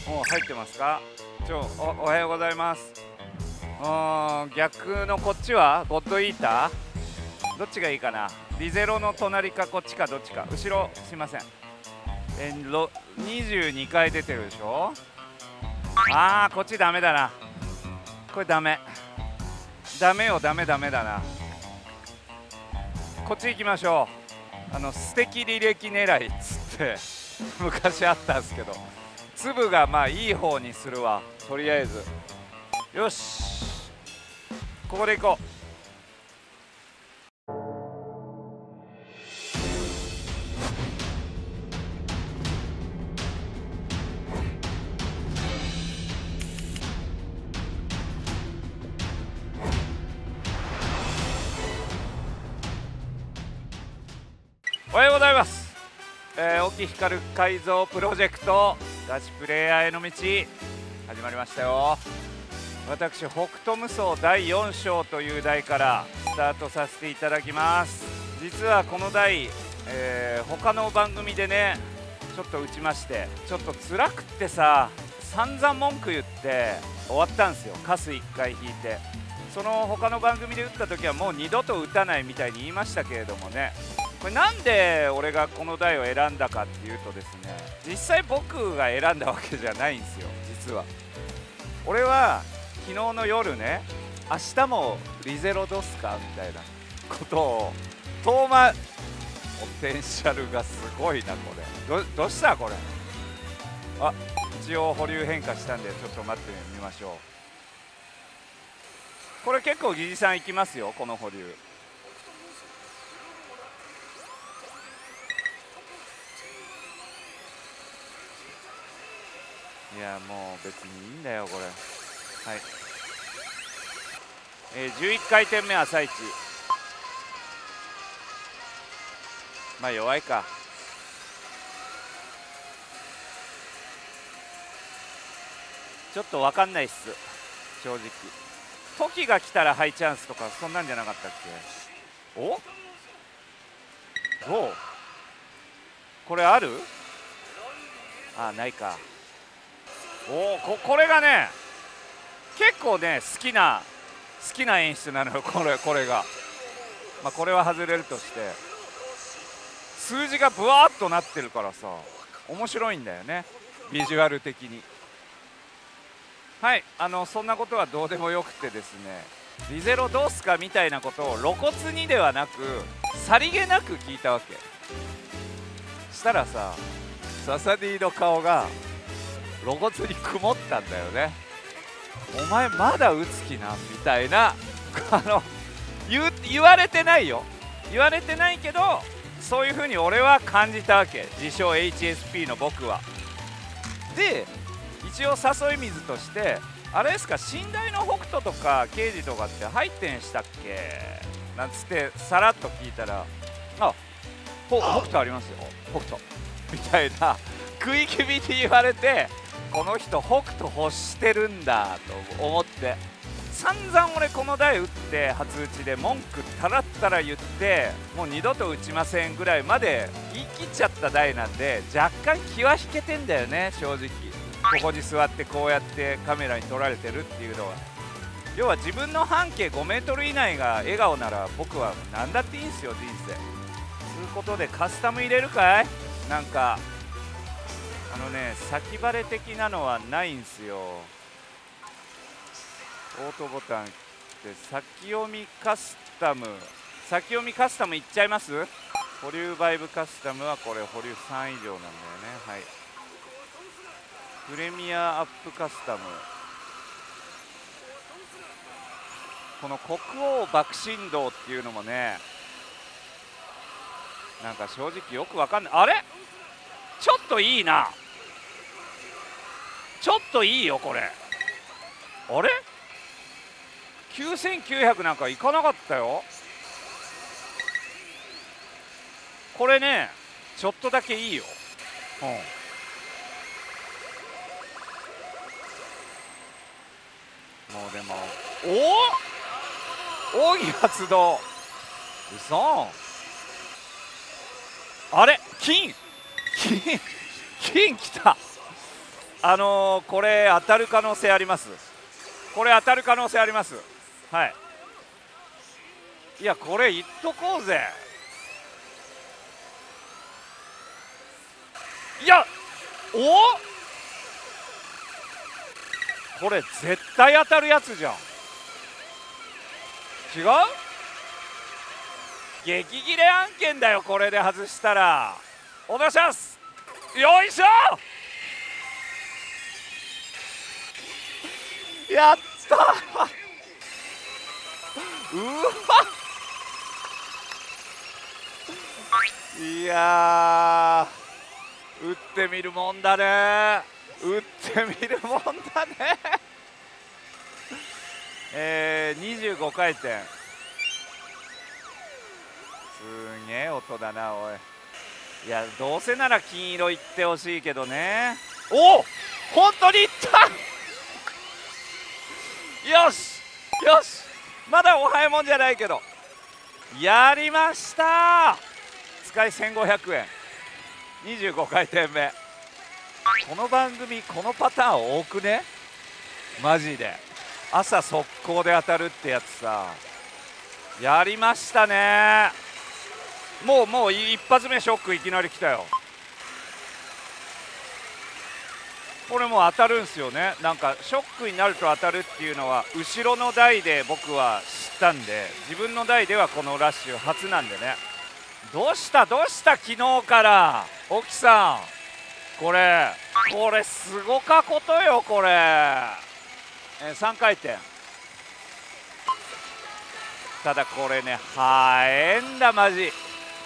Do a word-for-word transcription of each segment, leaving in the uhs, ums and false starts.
もう入ってますか。ちょおおはようございます。うーん逆のこっちはゴッドイーターどっちがいいかな。リゼロの隣かこっちかどっちか。後ろすいません。えろにじゅうにかい出てるでしょ。あーこっちダメだな。これダメダメよダメダメだな。こっち行きましょう。あの素敵履歴狙いっつって昔あったんですけど、粒がまあいい方にするわとりあえず。よしここで行こう。おはようございます。えー、沖光改造プロジェクトガチプレイヤーへの道始まりましたよ。私北斗無双だいよん章という台からスタートさせていただきます。実はこの台、えー、他の番組でねちょっと打ちまして、ちょっと辛くってさ散々文句言って終わったんですよ。カスいっかい引いて。その他の番組で打った時はもう二度と打たないみたいに言いましたけれどもね、これなんで俺がこの台を選んだかっていうとですね、実際僕が選んだわけじゃないんですよ。実は俺は昨日の夜ね、明日もリゼロどすかみたいなことを遠回ポテンシャルがすごいなこれ。どどうしたこれ。あ一応保留変化したんでちょっと待ってみましょう。これ結構疑似さんいきますよこの保留。いやもう別にいいんだよこれ。はい、えー、じゅういっかいてんめ朝一。まあ弱いか。ちょっと分かんないっす正直。時が来たらハイチャンスとかそんなんじゃなかったっけ。おどうこれある。あないか。おお こ, これがね結構ね好きな好きな演出なのよこれこれが。まあこれは外れるとして数字がブワーッとなってるからさ面白いんだよねビジュアル的に。はいあのそんなことはどうでもよくてですね、リゼロどうすかみたいなことを露骨にではなくさりげなく聞いたわけ。したらさササディの顔が露骨に曇ったんだよね。お前まだ打つ気なみたいなあの 言, 言われてないよ言われてないけどそういう風に俺は感じたわけ、自称 エイチエスピー の僕は。で一応誘い水としてあれですか、寝台の北斗とか刑事とかって入ってんしたっけなんつってさらっと聞いたら、あ北斗ありますよ北斗みたいな食い気味に言われて、この人北斗欲してるんだと思って、散々俺この台打って初打ちで文句たらったら言ってもう二度と打ちませんぐらいまで言い切っちゃった台なんで、若干気は引けてんだよね正直。ここに座ってこうやってカメラに撮られてるっていうのは、要は自分の半径ごメートル以内が笑顔なら僕は何だっていいんすよ人生。ということでカスタム入れるかい。なんかあのね先バレ的なのはないんすよ。オートボタンって先読みカスタム先読みカスタムいっちゃいます。保留バイブカスタムはこれ保留さん以上なんだよね。はい、プレミアアップカスタム、この国王爆心道っていうのもねなんか正直よくわかんない。あれちょっといいな、ちょっといいよこれ。あれきゅうせんきゅうひゃくなんかいかなかったよこれね。ちょっとだけいいよ。うんもうでもおお奥義発動うそあれ金金金きたあのー、これ当たる可能性あります。これ当たる可能性あります。はい。いやこれいっとこうぜ。いやおこれ絶対当たるやつじゃん。違う？激切れ案件だよこれで外したら。お願いします。よいしょやったうわいや打ってみるもんだね。打ってみるもんだねえー、にじゅうごかいてん。すげえ音だなおい。いやどうせなら金色いってほしいけどね。おお本当にいったよしよしまだお早いもんじゃないけどやりました。使いせんごひゃくえんにじゅうごかいてんめ。この番組このパターン多くねマジで。朝速攻で当たるってやつさやりましたね。もうもう一発目ショックいきなり来たよ。これもう当たるんすよね。なんかショックになると当たるっていうのは後ろの台で僕は知ったんで、自分の台ではこのラッシュ初なんでね。どうしたどうした昨日から沖さん、これこれすごかことよこれ。えー、さんかいてん。ただこれねはえんだマジ。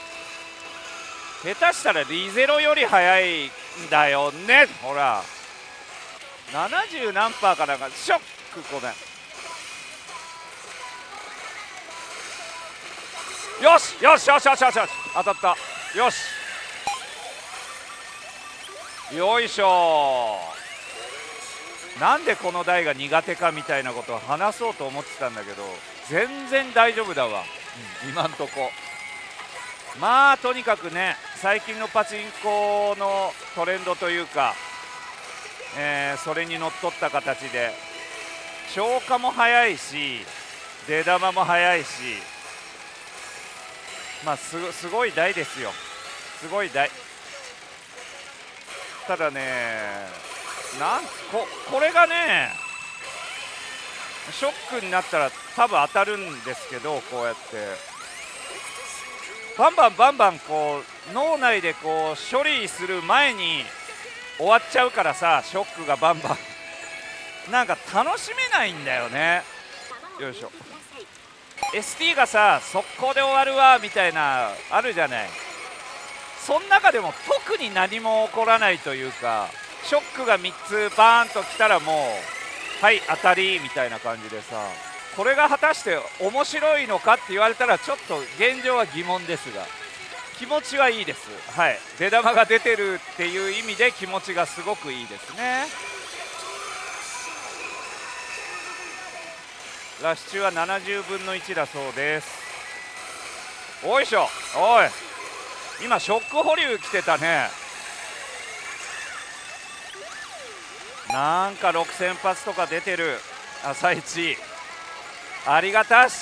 下手したらリゼロより速いんだよね。ほらななじゅう何パーかなんかショック。ごめん。よしよしよしよしよしよし当たった。よしよいしょ。なんでこの台が苦手かみたいなことを話そうと思ってたんだけど全然大丈夫だわ、うん、今んとこ。まあとにかくね最近のパチンコのトレンドというか、えー、それにのっとった形で消化も早いし出玉も早いし、まあ す, すごい台ですよ。すごい台。ただねなん こ, これがねショックになったら多分当たるんですけど、こうやってバンバンバンバンこう脳内でこう処理する前に終わっちゃうからさ、ショックがバンバンなんか楽しめないんだよね。よいしょ。 エスティー がさ速攻で終わるわみたいなあるじゃない。その中でも特に何も起こらないというか、ショックがみっつバーンときたらもうはい当たりみたいな感じでさ、これが果たして面白いのかって言われたらちょっと現状は疑問ですが、気持ちはいいです。はい、出玉が出てるっていう意味で気持ちがすごくいいですね。ラッシュはななじゅうぶんのいちだそうです。おいしょ。おい今ショック保留来てたね。なんかろくせん発とか出てる朝一ありがたし。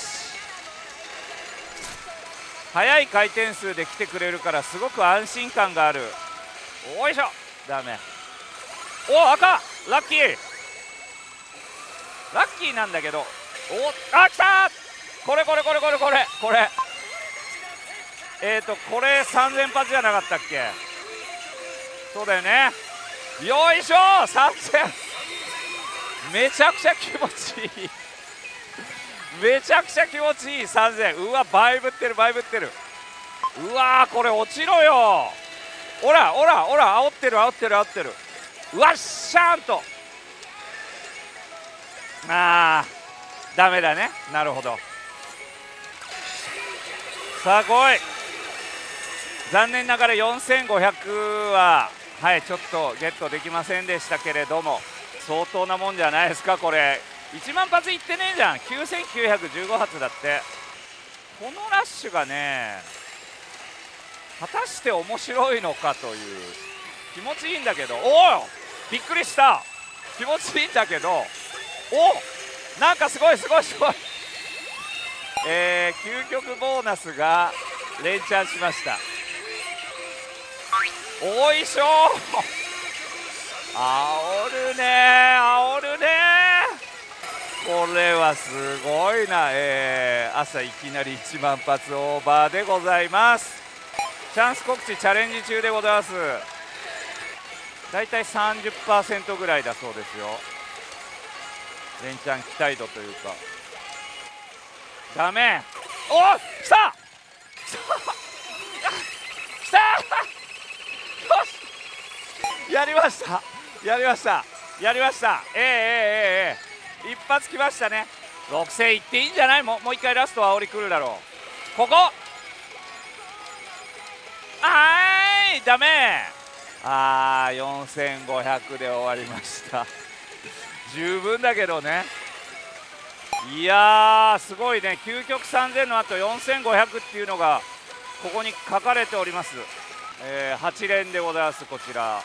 速い回転数で来てくれるからすごく安心感がある。おいしょ。ダメ。お赤ラッキーラッキーなんだけど、おあ来た。これこれこれこれこれこれえっとこれさんぜん発じゃなかったっけ。そうだよね。よいしょさんぜんめちゃくちゃ気持ちいいめちゃくちゃ気持ちいいさんぜん。うわ倍ぶってる倍ぶってる。うわーこれ落ちろよ。ほらほらほら煽ってる煽ってる煽ってる。うわっしゃーんと。あーダメだね。なるほど。さあ来い。残念ながらよんせんごひゃくははいちょっとゲットできませんでしたけれども、相当なもんじゃないですかこれ。いちまん発いってねえじゃん。きゅうせんきゅうひゃくじゅうご発だって。このラッシュがね果たして面白いのかという気持ちいいんだけど。おおびっくりした。気持ちいいんだけど、お、なんかすごいすごいすごい。えー、究極ボーナスが連チャンしました。おいしょー、煽るねー、煽るねー。これはすごいな。えー、朝いきなりいちまん発オーバーでございます。チャンス告知チャレンジ中でございます。だいたい さんじゅっパーセント ぐらいだそうですよ、連チャン期待度というか。ダメ。おっ、来た来たよし、やりました、やりました、やりました。えー、えー、えー、えー、一発きましたね。ろくせんいっていいんじゃない。もうもう一回ラストは煽りくるだろう。ここ、あーい、ダメ。あー、よんせんごひゃくで終わりました十分だけどね。いやー、すごいね。究極さんぜんのあとよんせんごひゃくっていうのがここに書かれております。えー、はち連でございます、こちら。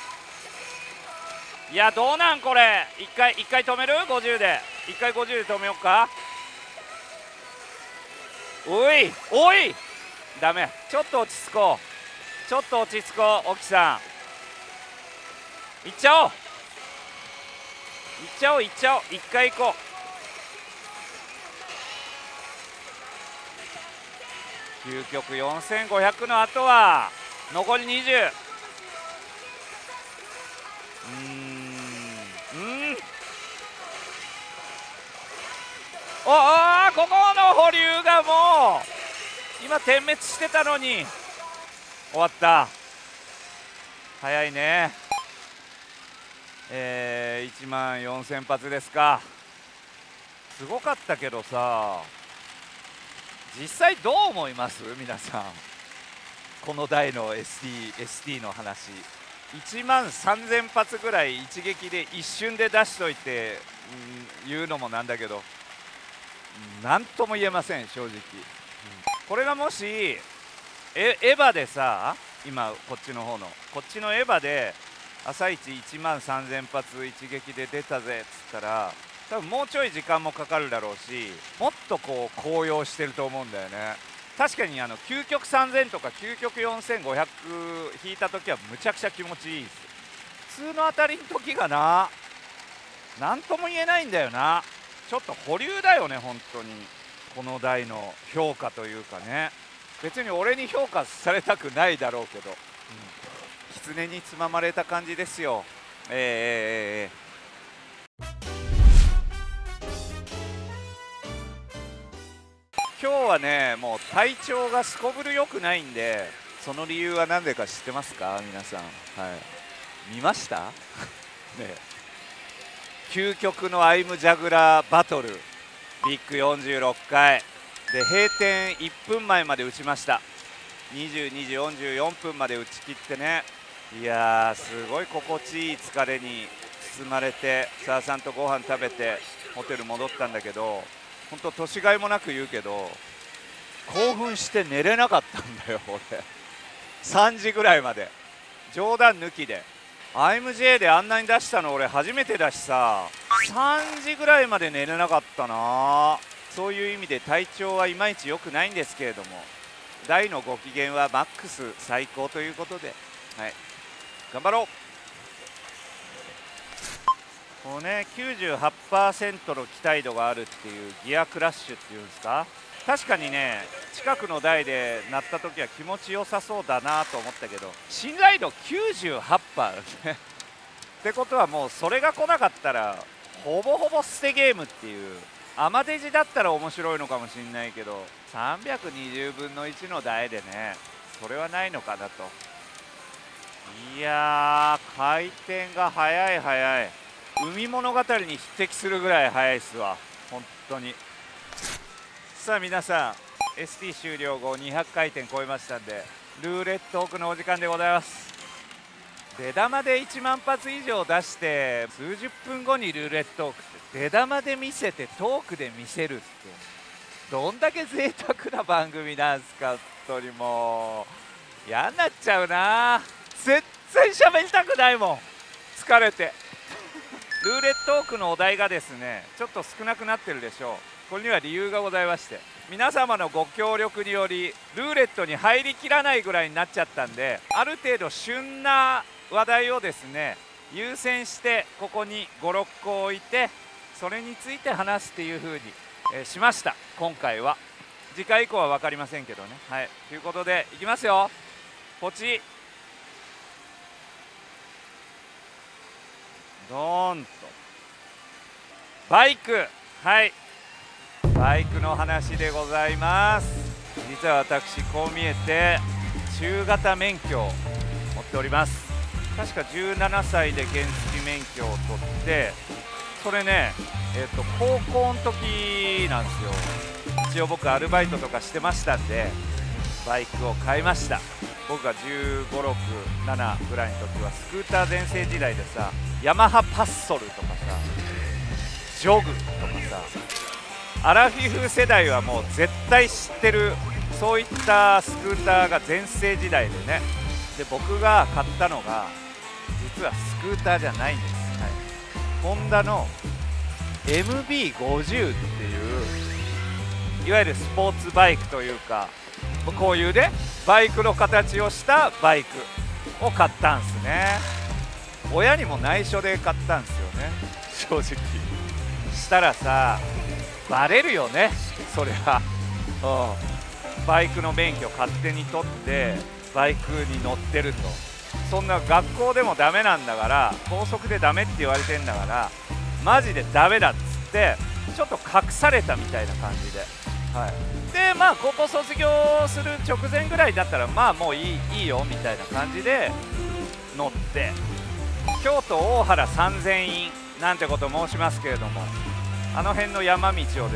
いや、どうなんこれ。いっかいいっかい止める。ごじゅうでいっかいごじゅうで止めようか。おいおい、ダメ。ちょっと落ち着こう、ちょっと落ち着こう。沖さんいっちゃおう、いっちゃおう、いっちゃおう。いっかい行こう。究極よんせんごひゃくの後は残りにじゅう。うーん、うん、おあ、ここの保留がもう今点滅してたのに終わった。早いね。えー、いちまんよんせん発ですか。すごかったけどさ、実際どう思います皆さん。この台の エスティー、エスティー の話、いちまんさんぜん発ぐらい一撃で一瞬で出しといて、うん、言うのもなんだけど、何とも言えません正直、うん、これがもしエエヴァでさ、今こっちの方のこっちのエヴァで朝一いちまんさんぜん発一撃で出たぜっつったら、多分もうちょい時間もかかるだろうし、もっとこう高揚してると思うんだよね。確かにあの究極さんぜんとか究極よんせんごひゃく引いた時はむちゃくちゃ気持ちいいです。普通の当たりの時がな、何とも言えないんだよな。ちょっと保留だよね本当に。この台の評価というかね、別に俺に評価されたくないだろうけど、うん、狐につままれた感じですよ。えー、えー、えー今日はね、もう体調がすこぶる良くないんで、その理由は何でか知ってますか皆さん。はい、見ましたね。究極のアイムジャグラーバトルビッグよんじゅうろっかいで閉店いっぷんまえまで打ちました。にじゅうにじよんじゅうよんぷんまで打ち切ってね。いやー、すごい心地いい疲れに包まれて、さあさんとご飯食べてホテル戻ったんだけど、本当年がいもなく言うけど興奮して寝れなかったんだよ俺さんじぐらいまで。冗談抜きで アイムジェー であんなに出したの俺初めてだしさ、さんじぐらいまで寝れなかったな。そういう意味で体調はいまいち良くないんですけれども、大のご機嫌はマックス最高ということで、はい、頑張ろう。こうね、きゅうじゅうはちパーセント の期待度があるっていうギアクラッシュっていうんですか。確かにね、近くの台で鳴った時は気持ちよさそうだなと思ったけど、信頼度 きゅうじゅうはちパーセント ってことはもうそれが来なかったらほぼほぼ捨てゲームっていう。アマデジだったら面白いのかもしれないけど、さんびゃくにじゅうぶんのいちの台でね、それはないのかなと。いやー、回転が速い速い。海物語に匹敵するぐらい速いっすわ本当に。さあ皆さん、 エスティー 終了後にひゃく回転超えましたんで、ルーレットオークのお時間でございます。出玉でいちまん発以上出して数十分後にルーレットオークって、出玉で見せてトークで見せるってどんだけ贅沢な番組なんすか。本当にもう嫌になっちゃうな。全然喋りたくないもん。疲疲れてルーレットトークのお題がですねちょっと少なくなってるでしょう。これには理由がございまして、皆様のご協力によりルーレットに入りきらないぐらいになっちゃったんで、ある程度旬な話題をですね優先してここにごろっこ置いて、それについて話すっていう風に、えー、しました今回は。次回以降は分かりませんけどね。はい、ということでいきますよ。ポチドーンとバイク、はいバイクの話でございます。実は私こう見えて中型免許を持っております。確かじゅうななさいで原付免許を取って、それねえっと高校の時なんですよ。一応僕アルバイトとかしてましたんでバイクを買いました。僕がじゅうご、ろく、ななぐらいの時はスクーター全盛時代でさ、ヤマハパッソルとかさジョグとかさ、アラフィフ世代はもう絶対知ってるそういったスクーターが全盛時代でね。で僕が買ったのが実はスクーターじゃないんです、はい、ホンダの エムビーごじゅう っていういわゆるスポーツバイクというか、こういうねバイクの形をしたバイクを買ったんですね。親にも内緒で買ったんですよね正直。したらさバレるよねそれは、うん、バイクの免許勝手に取ってバイクに乗ってると、そんな学校でもダメなんだから、高速でダメって言われてんだからマジでダメだっつってちょっと隠されたみたいな感じで、はい、でまあ高校卒業する直前ぐらいだったらまあもういいいいよみたいな感じで乗って、京都大原三千院なんてこと申しますけれども、あの辺の山道をですね、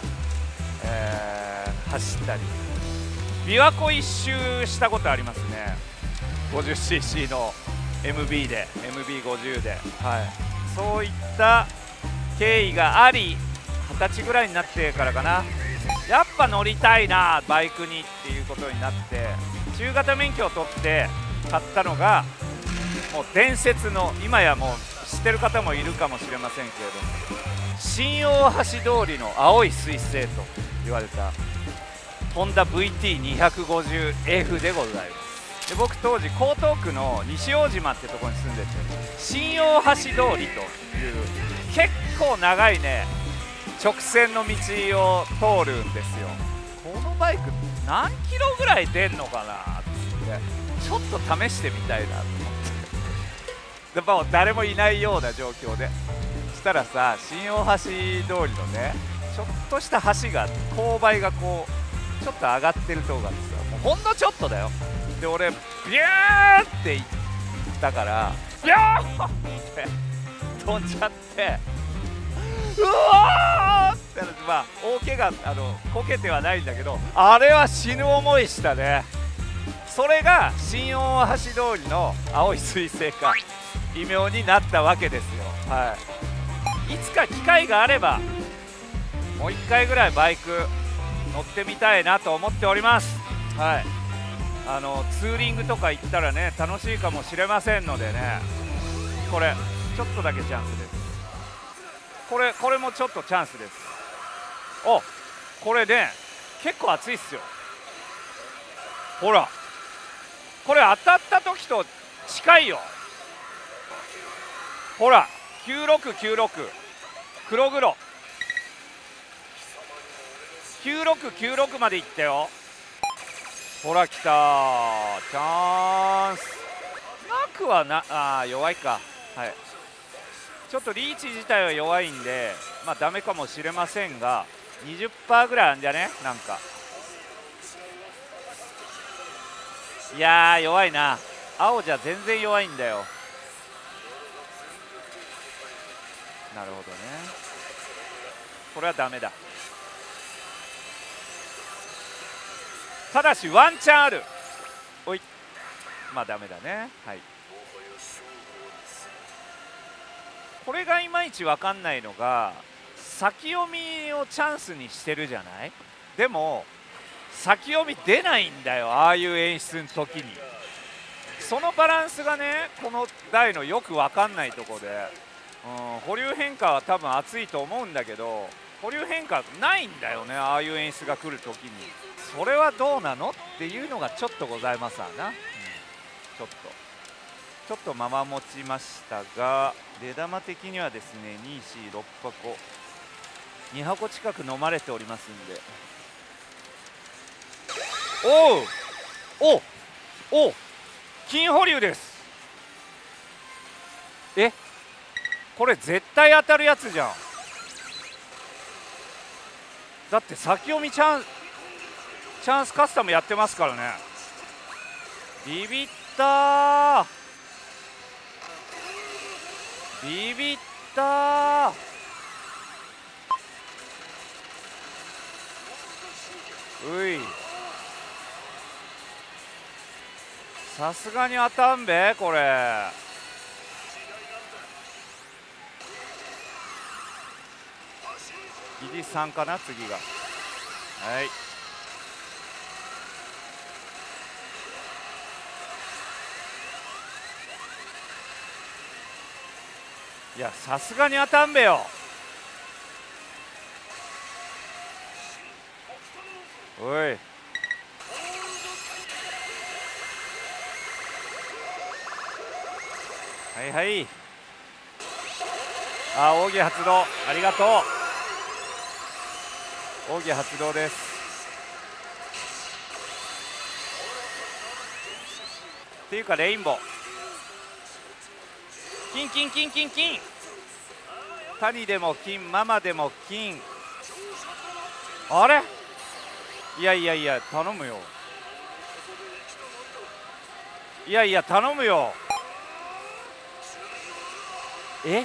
えー、走ったり琵琶湖一周したことありますね。 ごじゅっシーシー の エムビー で エムビーごじゅう で、はい、そういった経緯がありはたちぐらいになってからかな、やっぱ乗りたいなバイクにっていうことになって中型免許を取って買ったのがもう伝説の、今やもう知ってる方もいるかもしれませんけれども、新大橋通りの青い彗星と言われたホンダ ブイティーにひゃくごじゅうエフ でございます。で僕当時江東区の西大島ってところに住んでて、新大橋通りという結構長いね直線の道を通るんですよ。このバイク何キロぐらい出んのかなってちょっと試してみたいなと思ってでも誰もいないような状況で、そしたらさ新大橋通りのねちょっとした橋が勾配がこうちょっと上がってるとこがあってさ、もうほんのちょっとだよ。で俺ビューって行ったからビューって飛んじゃってうわーってなって、まあ大怪我、あのこけてはないんだけど、あれは死ぬ思いしたね。それが新大橋通りの青い彗星か異名になったわけですよ。はい、いつか機会があればもういっかいぐらいバイク乗ってみたいなと思っております。はい、あのツーリングとか行ったらね楽しいかもしれませんのでね、これちょっとだけチャンスです。これこれもちょっとチャンスです。おこれね結構熱いっすよ。ほらこれ当たった時と近いよ。ほらきゅうろくきゅうろく黒黒きゅうろくきゅうろくまでいったよ。ほら来たチャンスなくはなあ、弱いか。はい、ちょっとリーチ自体は弱いんでまあダメかもしれませんが にじゅっパーセント ぐらいあるんじゃね。なんかいやー弱いな。青じゃ全然弱いんだよ。なるほどね、これはダメだ。ただしワンチャンある。おいまあダメだね。はい、これがいまいち分かんないのが先読みをチャンスにしてるじゃない。でも先読み出ないんだよ、ああいう演出の時に。 そのバランスがねこの台のよく分かんないところで、うん、保留変化は多分熱いと思うんだけど保留変化ないんだよね、ああいう演出が来るときに。それはどうなのっていうのがちょっとございますわな、うん、ちょっとちょっとまま持ちましたが出玉的にはですねに、よん、ろっぱこにはこ近く飲まれておりますんで、おうおお金保留です。えこれ絶対当たるやつじゃん。だって先読みチャンチャンスカスタムやってますからね。ビビったービビったーういさすがに当たんべこれ。ギリさんかな次が。はいいやさすがに当たんべよ。おいはいはいあ奥義発動ありがとう。奥義発動です。っていうかレインボー金金金金金谷でも金ママでも金。あれいやいやいや頼むよいやいや頼むよ。え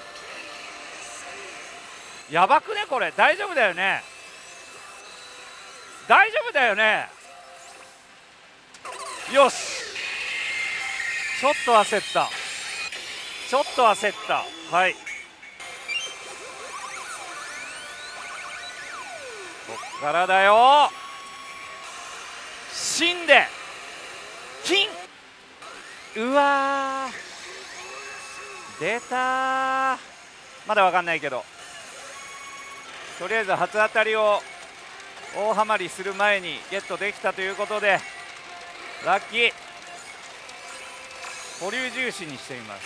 やばくねこれ。大丈夫だよね大丈夫だよね。よしちょっと焦ったちょっと焦った。はいこっからだよ。死んで金うわー出たー。まだわかんないけどとりあえず初当たりを大ハマりする前にゲットできたということでラッキー。保留重視にしてみます。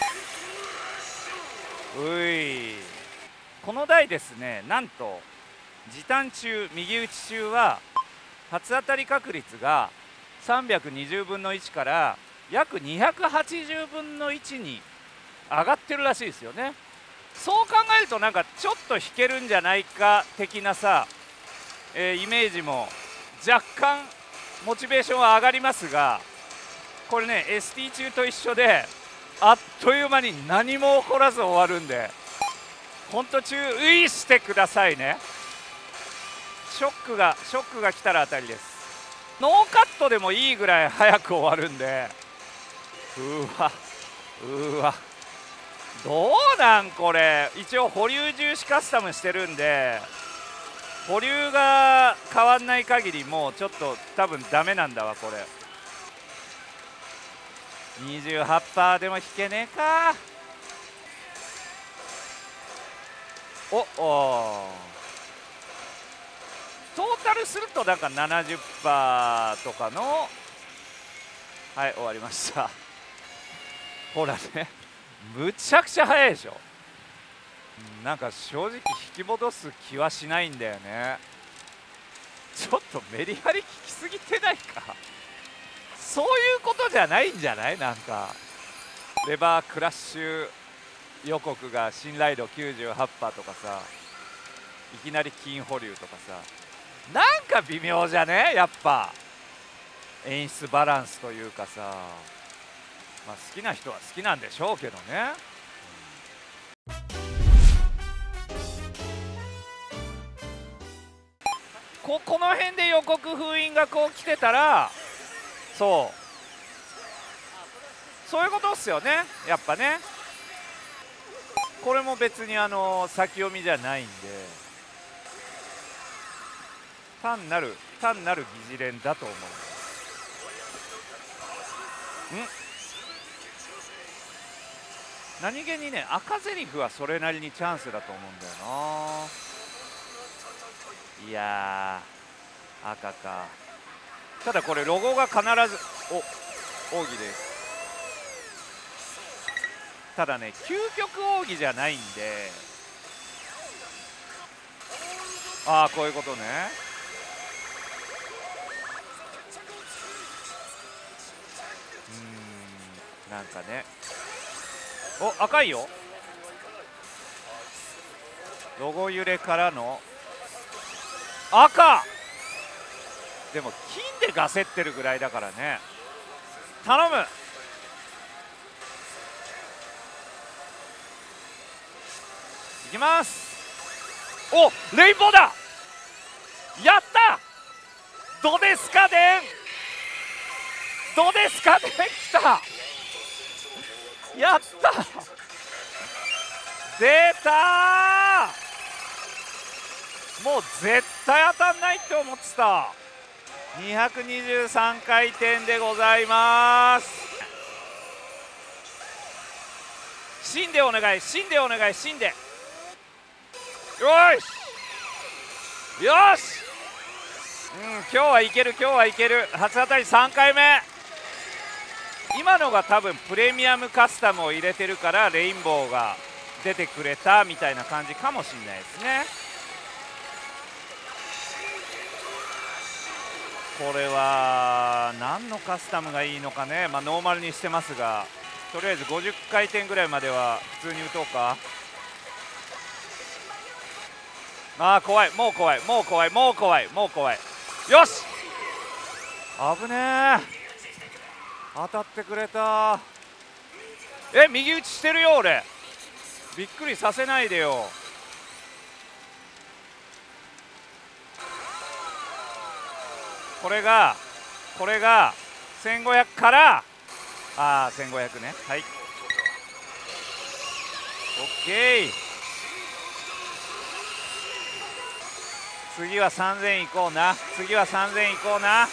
ういこの台ですねなんと時短中右打ち中は初当たり確率がさんびゃくにじゅうぶんのいちから約にひゃくはちじゅうぶんのいちに上がってるらしいですよね。そう考えるとなんかちょっと引けるんじゃないか的なさ、えー、イメージも若干モチベーションは上がりますがこれね エスティー 中と一緒であっという間に何も起こらず終わるんでほんと注意してくださいね。ショックがショックが来たら当たりです。ノーカットでもいいぐらい早く終わるんでうわうわどうなんこれ。一応保留重視カスタムしてるんで保留が変わんない限りもうちょっと多分ダメなんだわこれ。にじゅうはちパーセント でも引けねえか。おおトータルするとなんか ななじゅっパーセント とかのはい終わりましたほらねむちゃくちゃ早いでしょ。なんか正直引き戻す気はしないんだよね。ちょっとメリハリ効きすぎてないかそういうことじゃないんじゃない。なんかレバークラッシュ予告が信頼度 きゅうじゅうはちパーセント とかさいきなり金保留とかさなんか微妙じゃねやっぱ演出バランスというかさ、まあ、好きな人は好きなんでしょうけどね。ここの辺で予告封印がこう来てたらそうそういうことっすよねやっぱね。これも別にあの先読みじゃないんで単なる単なる疑似連だと思います。ん何気にね赤ゼリフはそれなりにチャンスだと思うんだよな。いやー赤か。ただこれロゴが必ずお奥義です。ただね究極奥義じゃないんで、ああこういうことね。うーんなんかね、お赤いよ。ロゴ揺れからの赤でも金でガセってるぐらいだからね。頼む。いきます。おレインボーだ。やった。どうですかね。どうですかね。きた。やった出たー。もう絶対当たんないって思ってた。にひゃくにじゅうさんかい転でございます。芯でお願い、芯でお願い、芯で。よしよし、うん、今日はいける、今日はいける。初当たりさんかいめ。今のが多分プレミアムカスタムを入れてるからレインボーが出てくれたみたいな感じかもしれないですね。これは何のカスタムがいいのかね。まあノーマルにしてますが、とりあえずごじゅっかい転ぐらいまでは普通に打とうか。あー怖い、もう怖い、もう怖い、もう怖い、もう怖い。よし危ねえ、当たってくれた。え右打ちしてるよ俺。びっくりさせないでよ。これがこれがせんごひゃくからああせんごひゃくね。はい OK。 次はさんぜんいこうな。次はさんぜんいこうな。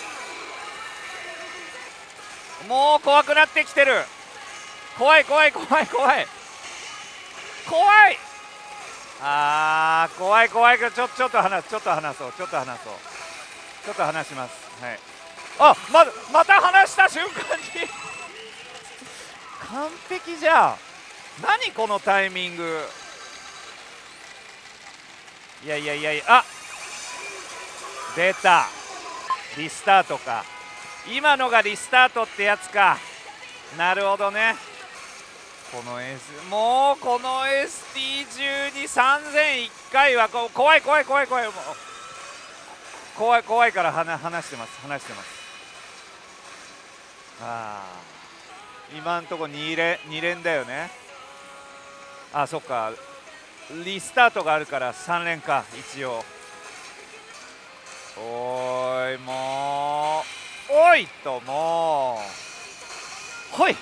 もう怖くなってきてる。怖い怖い怖い怖い怖い。あー怖い怖い。ちょちょっと話す、ちょっと話そう、ちょっと話そう、ちょっと話します。はい。あままた話した瞬間に完璧じゃん。何このタイミング。いやいやいやいや、あ出たリスタートか。今のがリスタートってやつか。なるほどね。この S もうこの エスティー 中にさんぜんいっかいはこ怖い怖い怖い怖い。もう怖い怖いから話話してます話してます。ああ今んとこに連に連だよね。あそっかリスタートがあるからさん連か一応。おーいもうおいともうほい。こ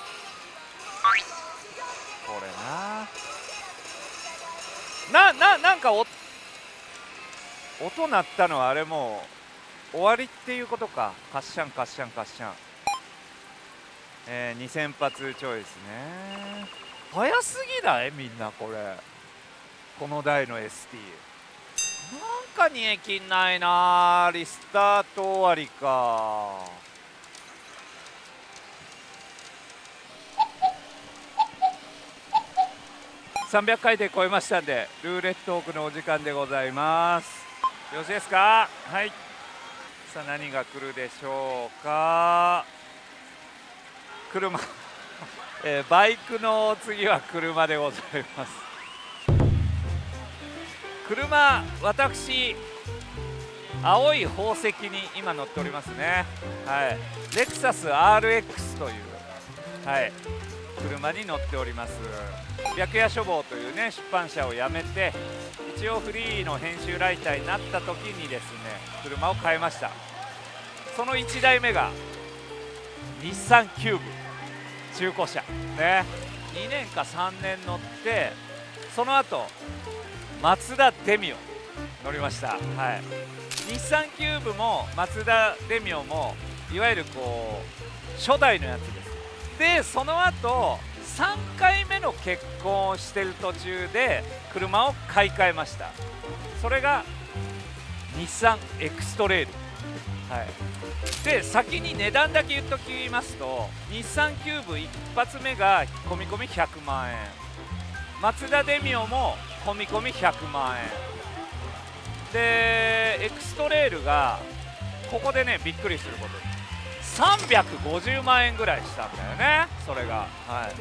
れななななんかお音鳴ったのはあれもう終わりっていうことか。カッシャンカッシャンカッシャン、えー、にせん発ちょいですね。早すぎないみんなこれ。この台の エスティー なんか煮え切んないな。リスタート終わりか。さんびゃっかいで超えましたんでルーレットオークのお時間でございます。よろしいですか。はい。さあ何が来るでしょうか。車えー、バイクの次は車でございます。車私青い宝石に今乗っておりますね。はい、レクサス アールエックス という、はい、車に乗っております。白夜書房というね出版社を辞めて一応フリーの編集ライターになった時にですね車を買いました。そのいちだいめが日産キューブ中古車ね。にねんかさんねん乗ってその後マツダデミオ乗りました。はい、日産キューブもマツダデミオもいわゆるこう初代のやつです。でその後さんかいめの結婚をしてる途中で車を買い替えました。それが日産エクストレイル、はい、で先に値段だけ言っときますと、日産キューブ一発目が込み込みひゃくまんえん、マツダデミオも込み込みひゃくまんえんで、エクストレイルがここでねびっくりすることにさんびゃくごじゅうまんえんぐらいしたんだよね、それが。はい、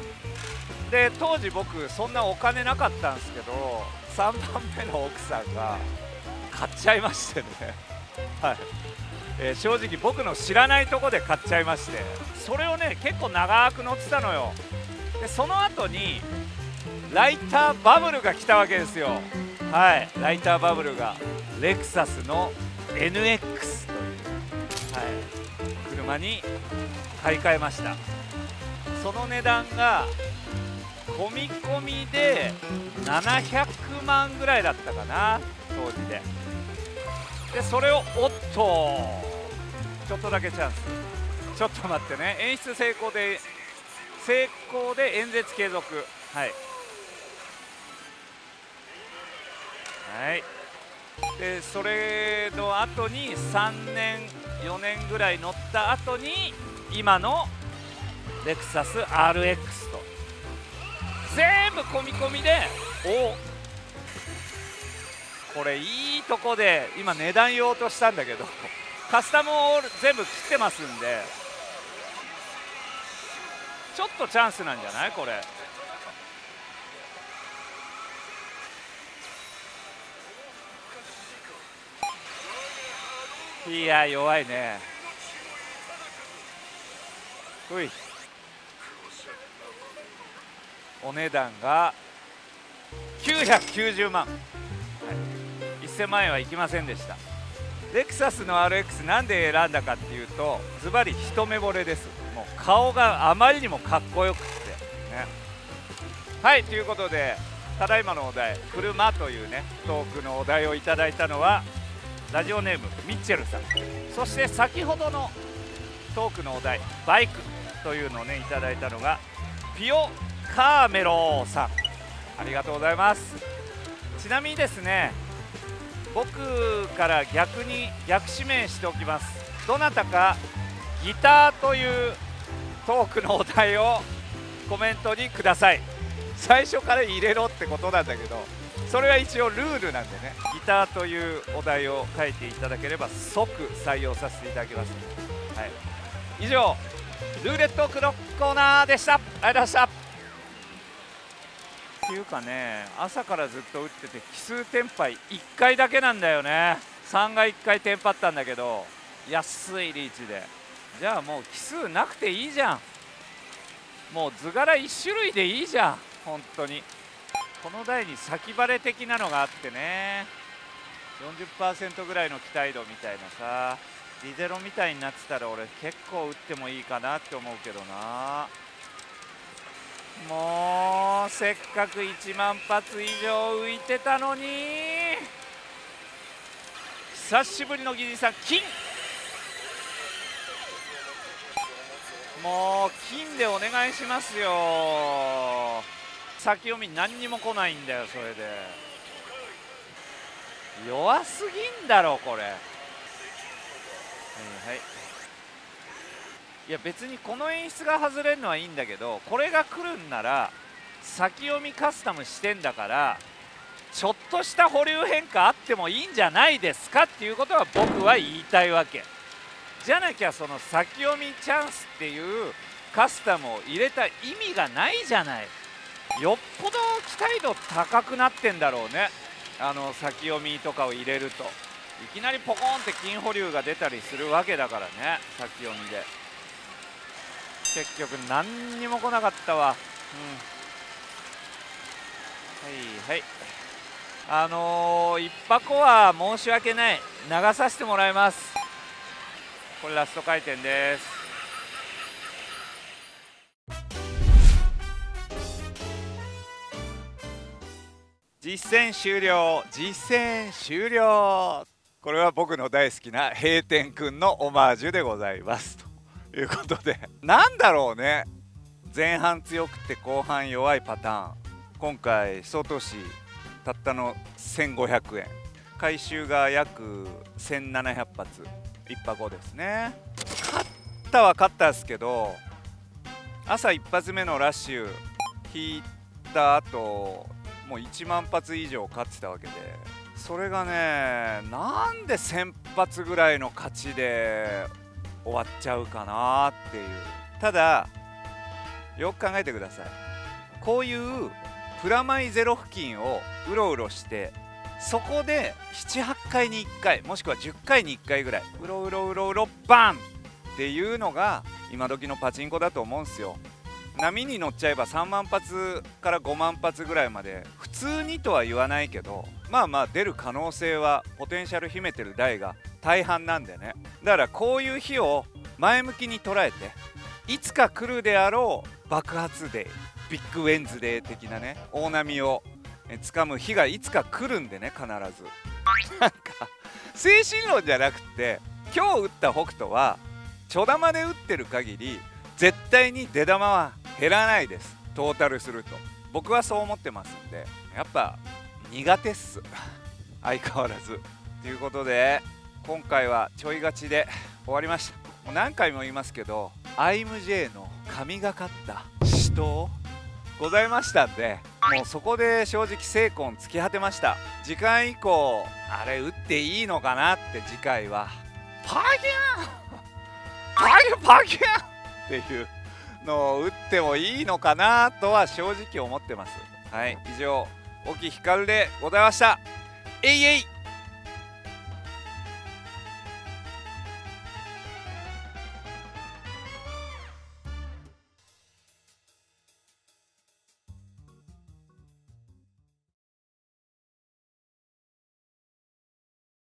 で当時僕そんなお金なかったんですけど、さんばんめの奥さんが買っちゃいましてねはい、えー、正直僕の知らないとこで買っちゃいまして、それをね結構長く乗ってたのよ。でその後にライターバブルが来たわけですよ。はい、ライターバブルがレクサスの エヌエックス という、はい、車に買い替えました。その値段が込み込みでななひゃくまんぐらいだったかな、当時で。でそれをおっとちょっとだけチャンス、ちょっと待ってね、演出成功で成功で演説継続、はいはい、でそれの後にさんねんよねんぐらい乗った後に今のレクサス アールエックス と全部込み込みで、おこれいいとこで今値段言おうとしたんだけどカスタムを全部切ってますんで、ちょっとチャンスなんじゃないこれ。いや弱いね。ほい、お値段がきゅうひゃくきゅうじゅうまん、はい、せんまんえんはいきませんでした。レクサスの アールエックス なんで選んだかっていうと、ズバリ一目惚れです。もう顔があまりにもかっこよくってね。はい、ということでただいまのお題「車」というねトークのお題をいただいたのはラジオネームミッチェルさん、そして先ほどのトークのお題「バイク」というのをねいただいたのがピオカーメロさん、ありがとうございます。ちなみにですね、僕から逆に逆指名しておきます。どなたかギターというトークのお題をコメントにください。最初から入れろってことなんだけど、それは一応ルールなんでね、ギターというお題を書いていただければ即採用させていただきます。はい、以上ルーレットクロコーナーでした。ありがとうございました。っていうかね、朝からずっと打ってて奇数テンパイいっかいだけなんだよね。さんがいっかいテンパったんだけど安いリーチで、じゃあもう奇数なくていいじゃん。もう図柄いち種類でいいじゃん本当に。この台に先バレ的なのがあってね、 よんじゅっパーセント ぐらいの期待度みたいなさ、リゼロみたいになってたら俺結構打ってもいいかなって思うけどな。もうせっかくいちまんぱつ以上浮いてたのに。久しぶりのギリさん金、もう金でお願いしますよ。先読み何にも来ないんだよ。それで弱すぎんだろこれ。はいはい、いや別にこの演出が外れるのはいいんだけど、これが来るんなら先読みカスタムしてんだから、ちょっとした保留変化あってもいいんじゃないですかっていうことは僕は言いたいわけじゃなきゃ、その先読みチャンスっていうカスタムを入れた意味がないじゃない。よっぽど期待度高くなってんだろうね、あの先読みとかを入れると。いきなりポコンって金保留が出たりするわけだからね、先読みで。結局何にも来なかったわ。うん、はいはい、あのー、一箱は申し訳ない、流させてもらいます。これラスト回転です。実践終了、実践終了。これは僕の大好きな閉店くんのオマージュでございますということで、なんだろうね、 前半強くて後半弱いパターン。今回総投資たったのせんごひゃくえん、回収が約せんななひゃく発、いっぱごですね。勝ったは勝ったんですけど、朝一発目のラッシュ引いた後もういちまん発以上勝ってたわけで、それがね、なんでせん発ぐらいの勝ちで終わっちゃうかなっていう。ただよく考えてください。こういうプラマイゼロ付近をうろうろして、そこでななはちかいにいっかい、もしくはじゅっかいにいっかいぐらいうろうろうろうろバンっていうのが今時のパチンコだと思うんすよ。波に乗っちゃえばさんまん発からごまん発ぐらいまで普通にとは言わないけど、まあまあ出る可能性はポテンシャル秘めてる台が大半なんでね。だからこういう日を前向きに捉えて、いつか来るであろう爆発デー、ビッグウェンズデー的なね、大波をつかむ日がいつか来るんでね、必ず。なんか精神論じゃなくて、今日打った北斗はちょ玉で打ってる限り絶対に出玉は減らないです、トータルすると。僕はそう思ってますんで、やっぱ苦手っす相変わらず。ということで今回はちょい勝ちで終わりました。もう何回も言いますけど、アイムジェー の神がかった死闘ございましたんで、もうそこで正直精魂尽き果てました。次回以降あれ打っていいのかなって、次回はパギャンパギャンパギャンっていうのを打ってもいいのかなとは正直思ってます。はい、以上沖光でございました。えいえい。